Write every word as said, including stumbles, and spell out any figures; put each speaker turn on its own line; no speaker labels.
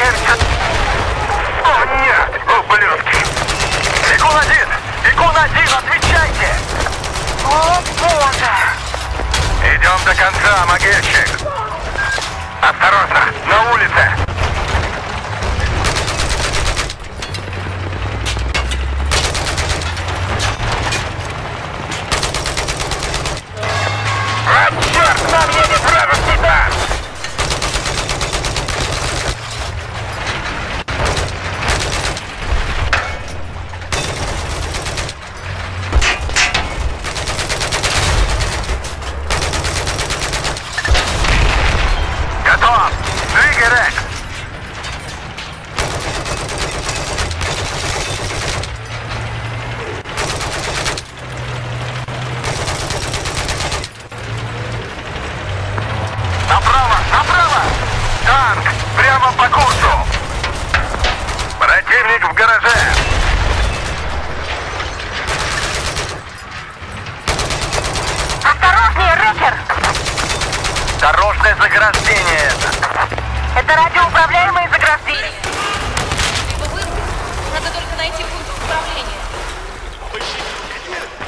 Керчь. О, нет, ублюдки. Бегун один! Бегун один, отвечайте! О, боже! Идем до конца, могильщик. Осторожно, на улице. А, черт, нам едет вражеский танк! Готов! Двигай, Рекс! Направо! Направо! Танк! Прямо по курсу! Противник в гараже!
Осторожнее, Рекер!
Дорожное заграждение это!
Это радиоуправляемые заграждения.
Его вырубить. Надо только найти пункт управления.